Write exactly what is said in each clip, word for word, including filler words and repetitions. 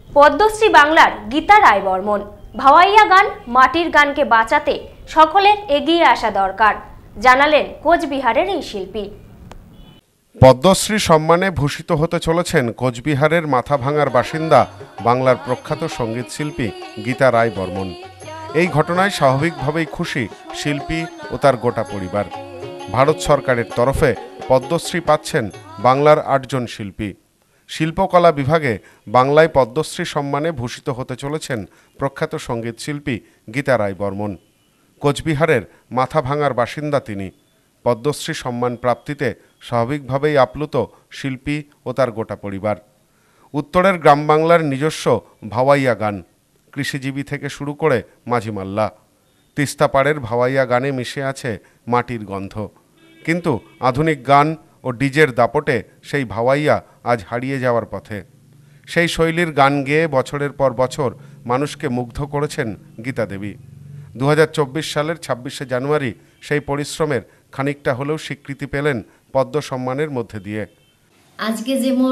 পদ্মশ্রী বাংলার গীতা রায় বর্মন। ভাওয়াইয়া গান, মাটির গানকে বাঁচাতে সকলের এগিয়ে আসা দরকার, জানালেন কোচবিহারের এই শিল্পী। পদ্মশ্রী সম্মানে ভূষিত হতে চলেছেন কোচবিহারের মাথাভাঙার বাসিন্দা বাংলার প্রখ্যাত সঙ্গীত শিল্পী গীতা রায় বর্মন। এই ঘটনায় স্বাভাবিকভাবেই খুশি শিল্পী ও তার গোটা পরিবার। ভারত সরকারের তরফে পদ্মশ্রী পাচ্ছেন বাংলার আটজন শিল্পী। শিল্পকলা বিভাগে বাংলায় পদ্মশ্রী সম্মানে ভূষিত হতে চলেছেন প্রখ্যাত সঙ্গীত শিল্পী গীতা রায় বর্মন। কোচবিহারের মাথাভাঙার বাসিন্দা তিনি। পদ্মশ্রী সম্মান প্রাপ্তিতে স্বাভাবিকভাবেই আপ্লুত শিল্পী ও তার গোটা পরিবার। উত্তরের গ্রাম বাংলার নিজস্ব ভাওয়াইয়া গান, কৃষিজীবী থেকে শুরু করে মাঝিমাল্লা, তিস্তা পাড়ের ভাওয়াইয়া গানে মিশে আছে মাটির গন্ধ। কিন্তু আধুনিক গান ও ডিজের দাপটে সেই ভাওয়াইয়া আজ হারিয়ে যাওয়ার পথে। সেই শৈলীর গান গেয়ে বছরের পর বছর মানুষকে মুগ্ধ করেছেন গীতা দেবী। দু হাজার চব্বিশ সালের ছাব্বিশে জানুয়ারি সেই পরিশ্রমের খানিকটা হলেও স্বীকৃতি পেলেন পদ্ম সম্মানের মধ্যে দিয়ে। আজকে যে মোর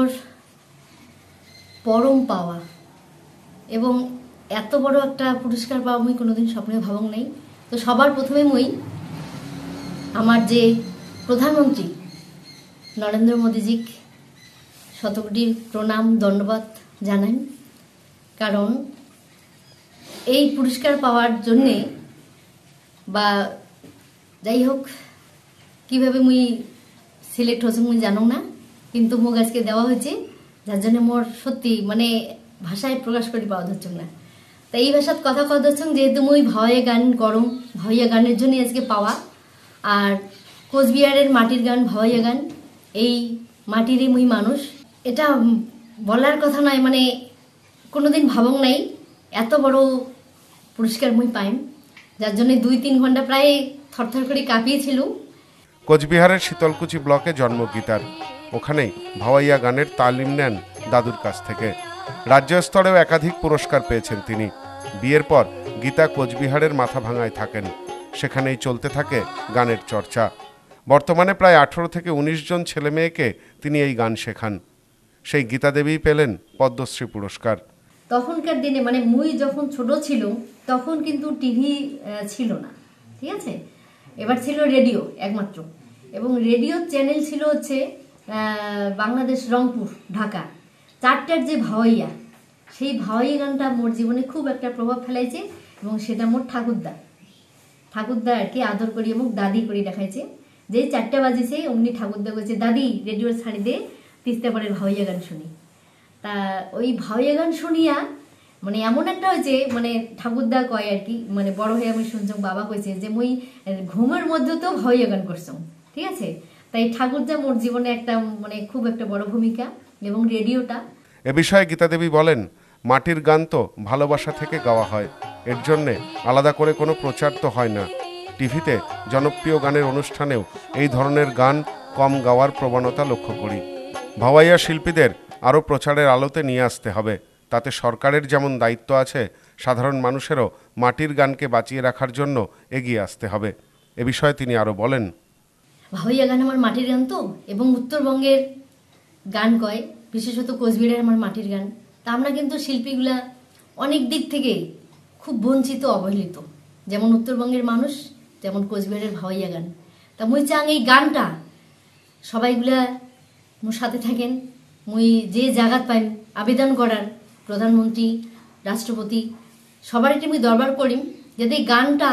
পরম পাওয়া এবং এত বড় একটা পুরস্কার পাওয়া মুই কোনোদিন স্বপ্নে ভাবং নাই। তো সবার প্রথমে মুই আমার যে প্রধানমন্ত্রী নরেন্দ্র মোদীজিক শতকোটি প্রণাম ধন্যবাদ জানাই, কারণ এই পুরস্কার পাওয়ার জন্যে বা যাই হোক কীভাবে মুই সিলেক্ট হচ্ছে মুই জানো না, কিন্তু মোক আজকে দেওয়া হয়েছে, যার জন্য মোর সত্যি মানে ভাষায় প্রকাশ করি পাওয়া যাচ্ছে না। তাই এই ভাষাত কথা কথা হচ্ছে যেহেতু মুই ভাওয়াইয়া গান গরম ভাওয়াইয়া গানের জন্য আজকে পাওয়া। আর কোচবিহারের মাটির গান ভাওয়াইয়া গান, এই মাটিরই মুই মানুষ, এটা বলার কথা নয়, মানে কোনোদিন ভাবং নাই এত বড় পুরস্কার মুই পাইম, যার জন্য দুই তিন ঘন্টা প্রায় থরথর করে কাঁপিয়েছিল। কোচবিহারের শীতলকুচি ব্লকে জন্ম গীতার। ওখানেই ভাওয়াইয়া গানের তালিম নেন দাদুর কাছ থেকে। রাজ্য স্তরেও একাধিক পুরস্কার পেয়েছেন তিনি। বিয়ের পর গীতা কোচবিহারের মাথাভাঙায় থাকেন। সেখানেই চলতে থাকে গানের চর্চা। বর্তমানে প্রায় আঠেরো থেকে উনিশ জন ছেলে মেয়েকে তিনি এই গান শেখান। সেই গীতা দেবী পেলেন পদ্মশ্রী পুরস্কার। তখনকার দিনে মানে মুই যখন ছোট ছিল তখন কিন্তু টিভি ছিল না, ঠিক আছে, এবার ছিল রেডিও একমাত্র, এবং রেডিও চ্যানেল ছিল হচ্ছে বাংলাদেশ রংপুর ঢাকা। চারটার যে ভাওয়াইয়া, সেই ভাওয়াইয়া গানটা মোর জীবনে খুব একটা প্রভাব ফেলাইছে, এবং সেটা মোর ঠাকুরদা ঠাকুরদা আর কি আদর করি এবং দাদি করি দেখাইছে। যে চারটা বাজেছে অমনি ঠাকুরদা কইছে, দাদি রেডিওর ছাড়ি দে, তিস্তা পাড়ের ভাওয়াইয়া গান শুনি। তা ওই ভাওয়াইয়া গান শুনিয়া মানে এমন একটা হয়েছে, মানে ঠাকুরদা কয় আর কি, মানে বড় হয়ে আমি শুনছম, বাবা কইছে যে মুই ঘুমের মধ্যে তো ভাওয়াইয়া গান করছম, ঠিক আছে। তাই ঠাকুরদা মোর জীবনে একটা মানে খুব একটা বড় ভূমিকা, এবং রেডিওটা। এ বিষয়ে গীতা দেবী বলেন, মাটির গান তো ভালোবাসা থেকে গাওয়া হয়, এর জন্যে আলাদা করে কোনো প্রচার তো হয় না। টিভিতে জনপ্রিয় গানের অনুষ্ঠানেও এই ধরনের গান কম গাওয়ার প্রবণতা লক্ষ্য করি। ভাওয়াইয়া শিল্পীদের আরও প্রচারের আলোতে নিয়ে আসতে হবে। তাতে সরকারের যেমন দায়িত্ব আছে, সাধারণ মানুষেরও মাটির গানকে বাঁচিয়ে রাখার জন্য এগিয়ে আসতে হবে। এ বিষয়ে তিনি আরও বলেন, ভাওয়াইয়া গান আমার মাটির গান তো, এবং উত্তরবঙ্গের গান কয়, বিশেষত কোচবিহারের আমার মাটির গান। তা আমরা কিন্তু শিল্পীগুলা অনেক দিক থেকে খুব বঞ্চিত অবহেলিত, যেমন উত্তরবঙ্গের মানুষ, যেমন কোচবিহারের ভাওয়াইয়া গান। তা মুই চাং এই গানটা সবাইগুলা মোর সাথে থাকেন, মুই যে জায়গাত পাইম আবেদন করার প্রধানমন্ত্রী রাষ্ট্রপতি সবার একটি মুই দরবার করিম, যাতে এই গানটা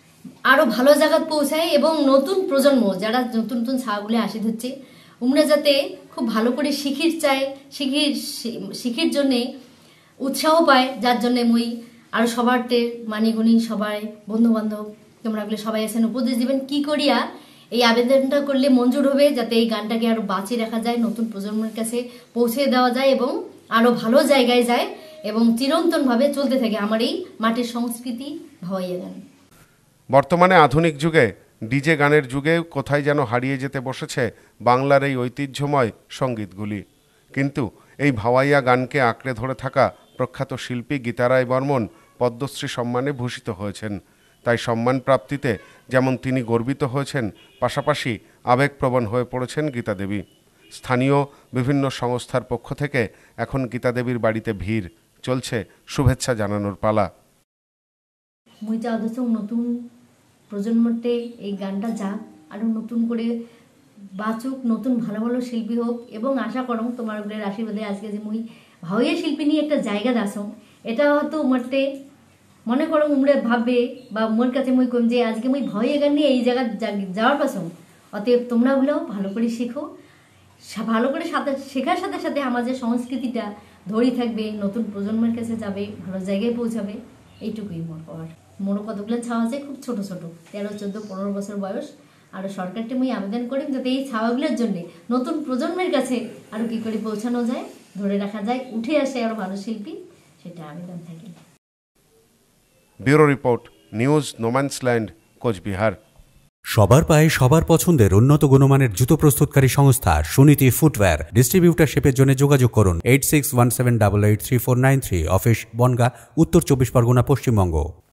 আরও ভালো জায়গাত পৌঁছায়, এবং নতুন প্রজন্ম যারা নতুন নতুন ছাগুলো আসে ধরছে উমরা যাতে খুব ভালো করে শিখির চায়, শিখির শিখির জন্যে উৎসাহ পায়, যার জন্যে মুই আরও সবারতে মানিগুণী সবাই বন্ধুবান্ধব তোমরাগুলো সবাই আছেন উপদেশ দিবেন কি করিয়া এই আবেদনটা করলে মঞ্জুর হবে, যাতে এই গানটাকে আরও বাঁচিয়ে রাখা যায়, নতুন প্রজন্মের কাছে পৌঁছে দেওয়া যায়, এবং আরও ভালো জায়গায় যায়, এবং চিরন্তনভাবে চলতে থাকে আমার এই মাটির সংস্কৃতি ভাওয়াইয়া গান। বর্তমানে আধুনিক যুগে ডিজে গানের যুগে কোথায় যেন হারিয়ে যেতে বসেছে বাংলার এই ঐতিহ্যময় সঙ্গীতগুলি। কিন্তু এই ভাওয়াইয়া গানকে আঁকড়ে ধরে থাকা প্রখ্যাত শিল্পী গীতা রায় বর্মন পদ্মশ্রী সম্মানে ভূষিত হয়েছেন। তাই সম্মান প্রাপ্তিতে যেমন তিনি গর্বিত হয়েছেন, পাশাপাশি আবেগপ্রবণ হয়ে পড়েছেন গীতা দেবী। স্থানীয় বিভিন্ন সংস্থার পক্ষ থেকে এখন গীতা দেবীর বাড়িতে ভিড়, চলছে শুভেচ্ছা জানানোর পালা। মুই চাও অথচ নতুন প্রজন্মতে এই গানটা যাক, আরও নতুন করে বাঁচুক, নতুন ভালো ভালো শিল্পী হোক, এবং আশা করম তোমার আশীর্বাদে আজকে যে মুই ভাওয়াইয়া শিল্পী নিয়ে একটা জায়গা দাসম, এটা হয়তো উমারতে মনে করো উমরে ভাববে বা মোর কাছে মুই কম যে আজকে মুই ভাওয়াইয়া গান নিয়ে এই জায়গা যাওয়ার পাসম। অতএব তোমরা হলেও ভালো করে শেখো, ভালো করে সাথে শেখার সাথে সাথে আমাদের সংস্কৃতিটা ধরে থাকবে, নতুন প্রজন্মের কাছে যাবে, ভালো জায়গায় পৌঁছাবে। এইটুকুই মোর পাওয়ার। মোরও কতগুলো ছাওয়া আছে খুব ছোট ছোট, তেরো চোদ্দো পনেরো বছর বয়স। আর সরকারকে মুই আবেদন করি যাতে এই ছাওয়াগুলোর জন্য নতুন প্রজন্মের কাছে আরও কী করে পৌঁছানো যায়, ধরে রাখা যায়, উঠে আসে আরও ভালো শিল্পী, সেটা আবেদন থাকে। Bureau report, news no man's land, Coochbehar. সবার পায়ে সবার পছন্দের উন্নত গুণমানের জুতো প্রস্তুতকারী সংস্থা সুনীতি ফুটওয়্যার। ডিস্ট্রিবিউটারশিপের জন্য যোগাযোগ করুন eight six one seven double eight three four nine three. Office Bongaon, উত্তর চব্বিশ পরগনা, পশ্চিমবঙ্গ।